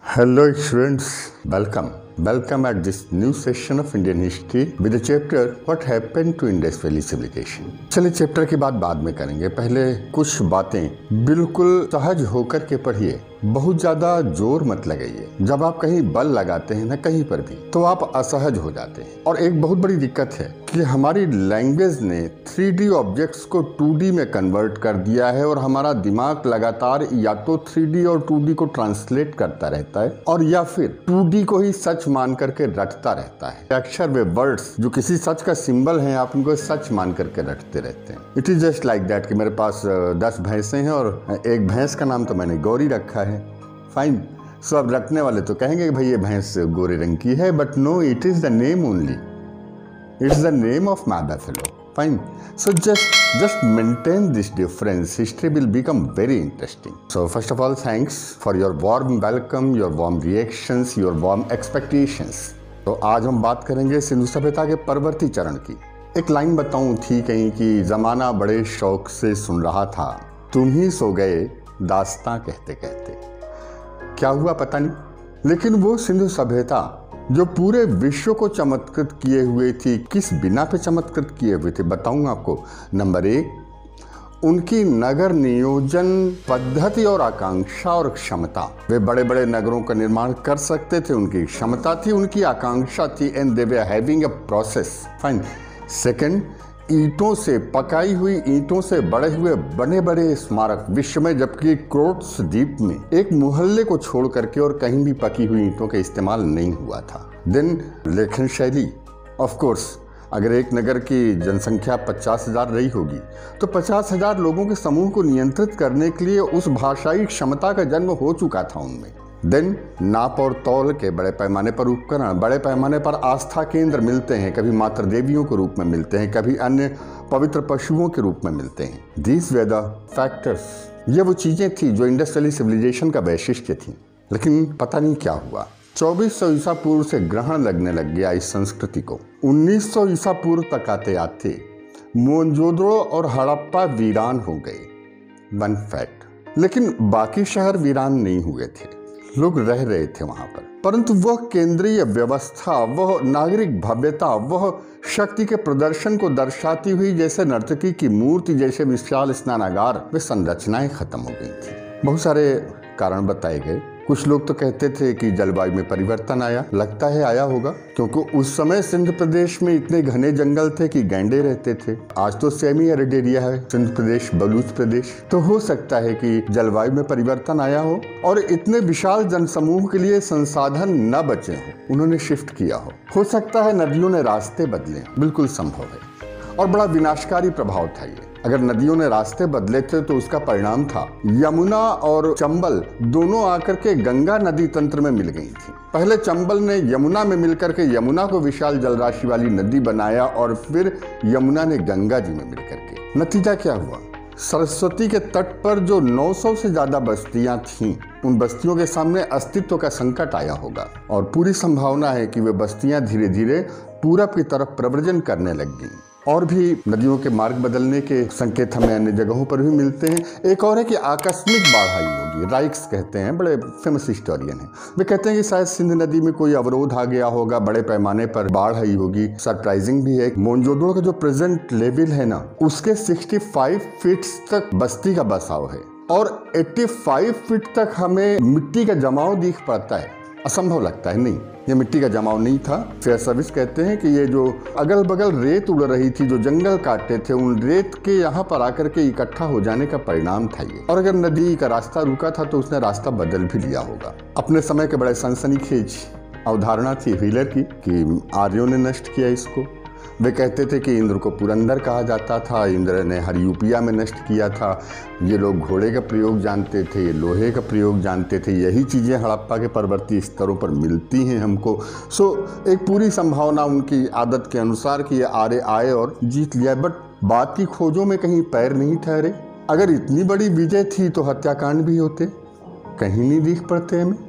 Hello students, welcome at this new session of Indian history with the chapter What happened to Indus Valley Civilization। चलिए chapter की बात बाद में करेंगे, पहले कुछ बातें बिल्कुल सहज होकर के पढ़िए, बहुत ज्यादा जोर मत लगाइए। जब आप कहीं बल लगाते हैं ना कहीं पर भी तो आप असहज हो जाते हैं। और एक बहुत बड़ी दिक्कत है कि हमारी लैंग्वेज ने 3D ऑब्जेक्ट्स को 2D में कन्वर्ट कर दिया है और हमारा दिमाग लगातार या तो 3D और 2D को ट्रांसलेट करता रहता है और या फिर 2D को ही सच मान करके रटता रहता है। अक्षर वे वर्ड्स जो किसी सच का सिंबल है आप उनको सच मान करके रटते रहते हैं। It is just like that कि मेरे पास 10 भैंसें हैं और एक भैंस का नाम तो मैंने गौरी रखा है। फाइन, सो अब रखने वाले तो कहेंगे कि भाई ये भैंस गोरे रंग की है, but no, it is the name only, it's the name of my buffalo. Fine. So just maintain this difference. History will become very interesting. So first of all, thanks for your warm welcome, your warm reactions, your warm expectations. तो आज हम बात करेंगे सिंधु सभ्यता के परवर्ती चरण की। एक लाइन बताऊं थी कहीं कि जमाना बड़े शौक से सुन रहा था, तुम ही सो गए दास्तां कहते कहते। क्या हुआ पता नहीं, लेकिन वो सिंधु सभ्यता जो पूरे विश्व को चमत्कृत किए हुए थी, किस बिना पे चमत्कृत किए हुए थे बताऊंगा आपको। नंबर 1, उनकी नगर नियोजन पद्धति और आकांक्षा और क्षमता। वे बड़े बड़े नगरों का निर्माण कर सकते थे, उनकी क्षमता थी, उनकी आकांक्षा थी, and they were having a process. Fine. Second, ईंटों से पकाई हुई ईंटों से बड़े हुए बड़े बड़े स्मारक विश्व में, जबकि क्रोट्स द्वीप में एक मोहल्ले को छोड़ करके और कहीं भी पकी हुई ईंटों का इस्तेमाल नहीं हुआ था। देन लेखन शैली, ऑफ कोर्स अगर एक नगर की जनसंख्या 50,000 रही होगी तो 50,000 लोगों के समूह को नियंत्रित करने के लिए उस भाषाई क्षमता का जन्म हो चुका था उनमें। देन नाप और तौल के बड़े पैमाने पर उपकरण, बड़े पैमाने पर आस्था केंद्र मिलते हैं, कभी मातृ देवियों के रूप में मिलते हैं, कभी अन्य पवित्र पशुओं के रूप में मिलते हैं। दीज वे द फैक्टर्स, ये वो चीजें थी जो इंडस वैली सिविलाइजेशन का वैशिष्ट्य थी। लेकिन पता नहीं क्या हुआ, 2400 ईसा पूर्व से ग्रहण लगने लग गया इस संस्कृति को। 1900 ईसा पूर्व तक आते आते मोहनजोदड़ो और हड़प्पा वीरान हो गए, वन फैक्ट। लेकिन बाकी शहर वीरान नहीं हुए थे, लोग रह रहे थे वहां पर, परंतु वह केंद्रीय व्यवस्था, वह नागरिक भव्यता, वह शक्ति के प्रदर्शन को दर्शाती हुई जैसे नर्तकी की मूर्ति, जैसे विशाल स्नानागार, वे संरचनाएं खत्म हो गई थी। बहुत सारे कारण बताए गए। कुछ लोग तो कहते थे कि जलवायु में परिवर्तन आया, लगता है आया होगा, क्योंकि उस समय सिंध प्रदेश में इतने घने जंगल थे कि गैंडे रहते थे। आज तो सेमी एरिड एरिया है सिंध प्रदेश, बलूच प्रदेश, तो हो सकता है कि जलवायु में परिवर्तन आया हो और इतने विशाल जनसमूह के लिए संसाधन न बचे हो, उन्होंने शिफ्ट किया हो सकता है नदियों ने रास्ते बदले, बिल्कुल संभव है। और बड़ा विनाशकारी प्रभाव था ये। अगर नदियों ने रास्ते बदले थे तो उसका परिणाम था यमुना और चंबल दोनों आकर के गंगा नदी तंत्र में मिल गई थी। पहले चंबल ने यमुना में मिलकर के यमुना को विशाल जलराशि वाली नदी बनाया और फिर यमुना ने गंगा जी में मिलकर के। नतीजा क्या हुआ, सरस्वती के तट पर जो 900 से ज्यादा बस्तियां थीं, उन बस्तियों के सामने अस्तित्व का संकट आया होगा और पूरी संभावना है कि वे बस्तियां धीरे धीरे पूरब की तरफ प्रव्रजन करने लग गईं। और भी नदियों के मार्ग बदलने के संकेत हमें अन्य जगहों पर भी मिलते हैं। एक और है कि आकस्मिक बाढ़ आई होगी, राइक्स कहते हैं, बड़े फेमस हिस्टोरियन हैं। वे कहते हैं कि शायद सिंध नदी में कोई अवरोध आ गया होगा, बड़े पैमाने पर बाढ़ आई होगी। सरप्राइजिंग भी है, मोहनजोदड़ो का जो प्रेजेंट लेवल है ना, उसके 65 फीट तक बस्ती का बसाव है और 85 फीट तक हमें मिट्टी का जमाव दिख पड़ता है। असंभव लगता है, नहीं, ये मिट्टी का जमाव नहीं था। फेयर सर्विस कहते हैं कि ये जो अगल बगल रेत उड़ रही थी, जो जंगल काटे थे, उन रेत के यहाँ पर आकर के इकट्ठा हो जाने का परिणाम था ये। और अगर नदी का रास्ता रुका था तो उसने रास्ता बदल भी लिया होगा। अपने समय के बड़े सनसनीखेज अवधारणा थी व्हीलर की कि आर्यों ने नष्ट किया इसको। वे कहते थे कि इंद्र को पुरंदर कहा जाता था, इंद्र ने हरियूपिया में नष्ट किया था। ये लोग घोड़े का प्रयोग जानते थे, ये लोहे का प्रयोग जानते थे। यही चीज़ें हड़प्पा के परवर्ती स्तरों पर मिलती हैं हमको। सो एक पूरी संभावना उनकी आदत के अनुसार कि ये आर्य आए और जीत लिया, बट बात की खोजों में कहीं पैर नहीं ठहरे। अगर इतनी बड़ी विजय थी तो हत्याकांड भी होते, कहीं नहीं दिख पड़ते हमें।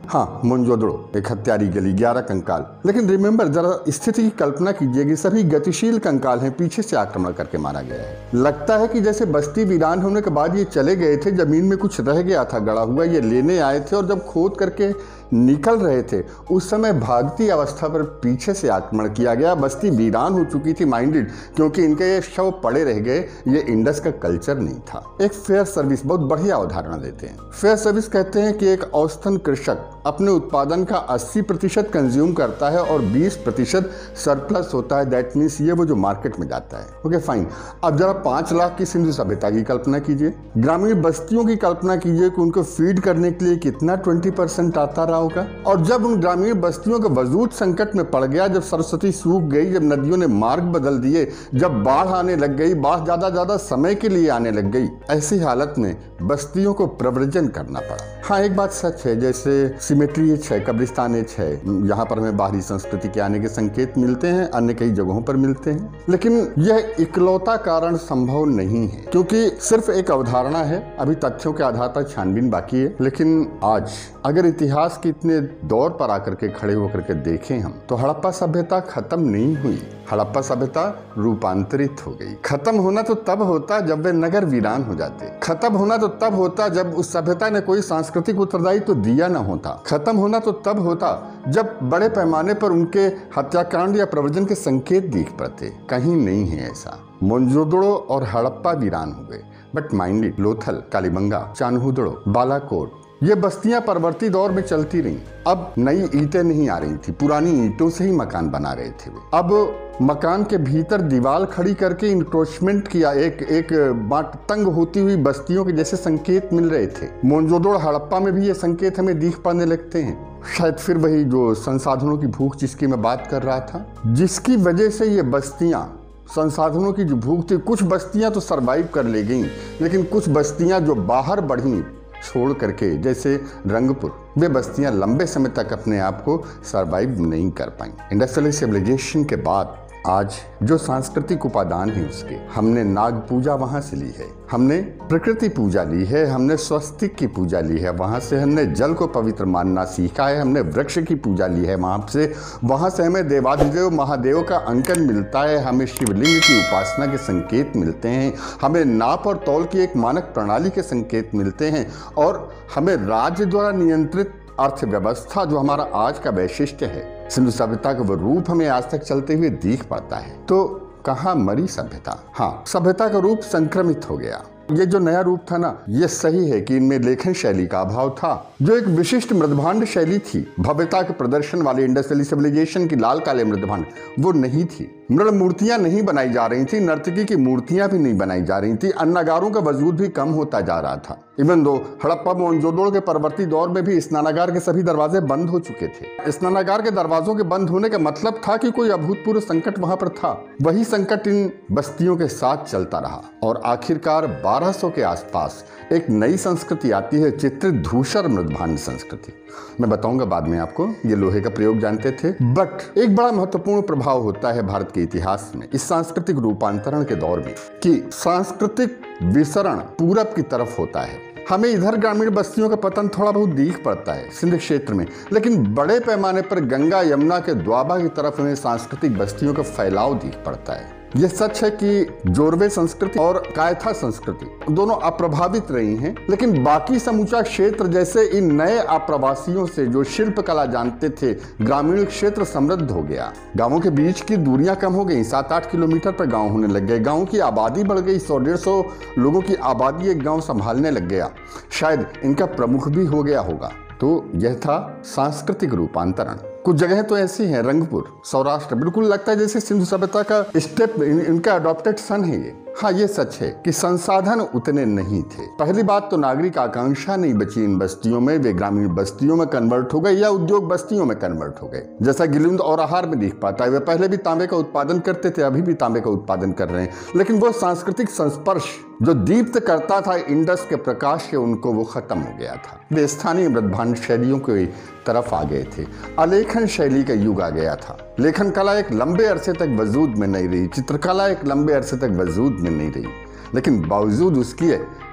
हाँ, मोनजोदड़ो, एक हत्यारी गली, 11 कंकाल। लेकिन रिमेंबर, जरा स्थिति की कल्पना कीजिएगी, सभी गतिशील कंकाल हैं, पीछे से आक्रमण करके मारा गया है। लगता है कि जैसे बस्ती वीरान होने के बाद ये चले गए थे, जमीन में कुछ रह गया था गड़ा हुआ, ये लेने आए थे और जब खोद करके निकल रहे थे उस समय भागती अवस्था पर पीछे से आक्रमण किया गया। बस्ती वीरान हो चुकी थी माइंडेड, क्योंकि इनके ये शव पड़े रह गए। ये इंडस का कल्चर नहीं था। एक फेयर सर्विस, बहुत बढ़िया उदाहरण देते हैं। फेयर सर्विस कहते हैं कि एक औसतन कृषक अपने उत्पादन का 80% कंज्यूम करता है और 20% सरप्लस होता है। दैट मीन्स ये वो जो मार्केट में जाता है। Okay fine. अब जरा 5 लाख की सिंधु सभ्यता की कल्पना कीजिए, ग्रामीण बस्तियों की कल्पना कीजिए कि उनको फीड करने के लिए कितना 20% आता रहा होगा। और जब उन ग्रामीण बस्तियों का वजूद संकट में पड़ गया, जब सरस्वती सूख गई, जब नदियों ने मार्ग बदल दिए, जब बाढ़ आने लग गई, बाढ़ ज्यादा समय के लिए आने लग गई, ऐसी हालत में बस्तियों को प्रव्रजन करना पड़ा। हाँ, एक बात सच है, जैसे सिमेट्री है, कब्रिस्तान है, यहाँ पर हमें बाहरी संस्कृति के आने के संकेत मिलते हैं, अन्य कई जगहों पर मिलते हैं। लेकिन यह इकलौता कारण संभव नहीं है, क्योंकि सिर्फ एक अवधारणा है, अभी तथ्यों के आधार पर छानबीन बाकी है। लेकिन आज अगर इतिहास के इतने दौर पर आकर के खड़े होकर के देखें हम, तो हड़प्पा सभ्यता खत्म नहीं हुई। हड़प्पा सभ्यता रूपांतरित हो गई। खत्म होना तो तब होता जब वे नगर वीरान हो जाते। खत्म होना तो तब होता जब उस सभ्यता ने कोई सांस्कृतिक उत्तरदायित्व तो दिया न होता। खत्म होना तो तब होता जब बड़े पैमाने पर उनके हत्याकांड या प्रव्रजन के संकेत दिख पड़ते। कहीं नहीं है ऐसा। मोनजोदड़ो और हड़प्पा वीरान हो गए, बट माइंडेड, लोथल, कालीबंगा, चान्होदड़ो, बालाकोट, ये बस्तियां परवर्ती दौर में चलती रहीं। अब नई ईंटें नहीं आ रही थी, पुरानी ईंटों से ही मकान बना रहे थे वे। अब मकान के भीतर दीवार खड़ी करके इंक्रोचमेंट किया, एक बाट तंग होती हुई बस्तियों के जैसे संकेत मिल रहे थे। मोनजोदड़ो हड़प्पा में भी ये संकेत हमें दिख पड़ने लगते हैं। शायद फिर वही जो संसाधनों की भूख जिसकी मैं बात कर रहा था, जिसकी वजह से ये बस्तियां, संसाधनों की जो भूख थी, कुछ बस्तियां तो सरवाइव कर ले गईं, लेकिन कुछ बस्तियां जो बाहर बढ़ीं छोड़ करके, जैसे रंगपुर, वे बस्तियां लंबे समय तक अपने आप को सरवाइव नहीं कर पाई। इंडस्ट्रियल सिविलाइजेशन के बाद आज जो सांस्कृतिक उपादान है उसके, हमने नाग पूजा वहाँ से ली है, हमने प्रकृति पूजा ली है, हमने स्वस्तिक की पूजा ली है, वहाँ से हमने जल को पवित्र मानना सीखा है, हमने वृक्ष की पूजा ली है, वहाँ से हमें देवाधिदेव महादेव का अंकन मिलता है, हमें शिवलिंग की उपासना के संकेत मिलते हैं, हमें नाप और तौल की एक मानक प्रणाली के संकेत मिलते हैं, और हमें राज्य द्वारा नियंत्रित अर्थव्यवस्था जो हमारा आज का वैशिष्ट्य है, सिंधु सभ्यता का वो रूप हमें आज तक चलते हुए दिख पड़ता है। तो कहाँ मरी सभ्यता? हाँ, सभ्यता का रूप संक्रमित हो गया। ये जो नया रूप था ना, ये सही है कि इनमें लेखन शैली का अभाव था, जो एक विशिष्ट मृदभांड शैली थी, भव्यता के प्रदर्शन वाली इंडस्ट्रियल सिविलाइजेशन की लाल काले मृदभांड वो नहीं थी। मृद मूर्तियां नहीं बनाई जा रही थी, नर्तकी की मूर्तियां भी नहीं बनाई जा रही थी, अन्नागारों का वजूद भी कम होता जा रहा था। इवन दो हड़प्पा मोनजोदड़ो के परवर्ती दौर में भी स्नानागार के सभी दरवाजे बंद हो चुके थे। स्नानागार के दरवाजों के बंद होने का मतलब था कि कोई अभूतपूर्व संकट वहां पर था। वही संकट इन बस्तियों के साथ चलता रहा और आखिरकार 1200 के आसपास एक नई संस्कृति आती है, चित्रित धूसर मृदभांड संस्कृति। मैं बताऊंगा बाद में आपको, ये लोहे का प्रयोग जानते थे। बट एक बड़ा महत्वपूर्ण प्रभाव होता है भारत के इतिहास में इस सांस्कृतिक रूपांतरण के दौर में, कि सांस्कृतिक विसरण पूरब की तरफ होता है। हमें इधर ग्रामीण बस्तियों का पतन थोड़ा बहुत दिख पड़ता है सिंध क्षेत्र में, लेकिन बड़े पैमाने पर गंगा यमुना के द्वाबा की तरफ हमें सांस्कृतिक बस्तियों का फैलाव दिख पड़ता है। यह सच है कि जोरवे संस्कृति और कायथा संस्कृति दोनों अप्रभावित रही हैं, लेकिन बाकी समूचा क्षेत्र जैसे इन नए आप्रवासियों से जो शिल्प कला जानते थे, ग्रामीण क्षेत्र समृद्ध हो गया। गांवों के बीच की दूरियां कम हो गई, 7-8 किलोमीटर पर गांव होने लग गए। गांव की आबादी बढ़ गई, 100-150 लोगों की आबादी एक गांव संभालने लग गया। शायद इनका प्रमुख भी हो गया होगा। तो यह था सांस्कृतिक रूपांतरण। कुछ जगह तो ऐसी हैं, रंगपुर, सौराष्ट्र, बिल्कुल लगता है जैसे सिंधु सभ्यता का स्टेप, इनका अडॉप्टेड सन है ये। हाँ, ये सच है कि संसाधन उतने नहीं थे। पहली बात तो नागरिक आकांक्षा नहीं बची इन बस्तियों में, वे ग्रामीण बस्तियों में कन्वर्ट हो गए या उद्योग बस्तियों में कन्वर्ट हो गए, जैसा गिलिंद और आहार में दिख पाता है। वे पहले भी तांबे का उत्पादन करते थे, अभी भी तांबे का उत्पादन कर रहे हैं, लेकिन वो सांस्कृतिक संस्पर्श जो दीप्त करता था इंडस के प्रकाश के, उनको वो खत्म हो गया था। वे स्थानीय मृदभांड शैलियों की तरफ आ गए थे। अलेखन शैली का युग आ गया था। लेखन कला एक लंबे अरसे तक वजूद में नहीं रही, चित्रकला एक लंबे अरसे तक वजूद में नहीं रही, लेकिन बावजूद उसकी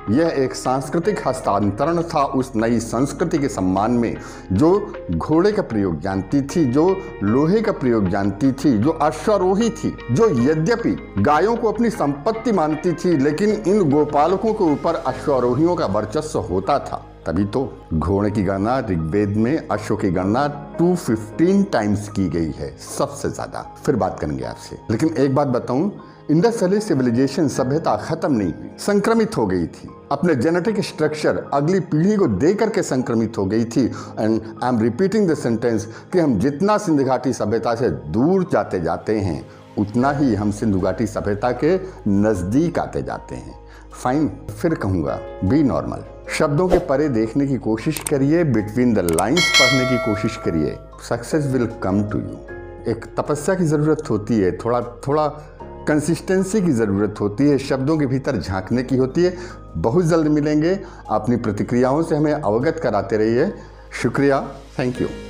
यह एक सांस्कृतिक हस्तांतरण था उस नई संस्कृति के सम्मान में जो घोड़े का प्रयोग जानती थी, जो लोहे का प्रयोग जानती थी, जो अश्वारोही थी, जो यद्यपि गायों को अपनी संपत्ति मानती थी, लेकिन इन गोपालकों के ऊपर अश्वारोहियों का वर्चस्व होता था। तभी तो घोड़े की गणना ऋग्वेद में अश्व की गणना 215 टाइम्स की गई है, सबसे ज्यादा। फिर बात करेंगे आपसे, लेकिन एक बात बताऊं, इंडस वैली सिविलाइजेशन सभ्यता खत्म नहीं हुई, संक्रमित हो गई थी। अपने जेनेटिक स्ट्रक्चर अगली पीढ़ी को दे करके संक्रमित हो गई थी। And I am repeating the sentence कि हम जितना सिंधु घाटी सभ्यता से दूर जाते जाते हैं उतना ही हम सिंधु घाटी सभ्यता के नजदीक आते जाते हैं। फाइन, फिर कहूँगा बी नॉर्मल, शब्दों के परे देखने की कोशिश करिए, बिटवीन द लाइंस पढ़ने की कोशिश करिए, success will come to you. एक तपस्या की ज़रूरत होती है, थोड़ा कंसिस्टेंसी की ज़रूरत होती है, शब्दों के भीतर झांकने की होती है। बहुत जल्द मिलेंगे, अपनी प्रतिक्रियाओं से हमें अवगत कराते रहिए। शुक्रिया, थैंक यू।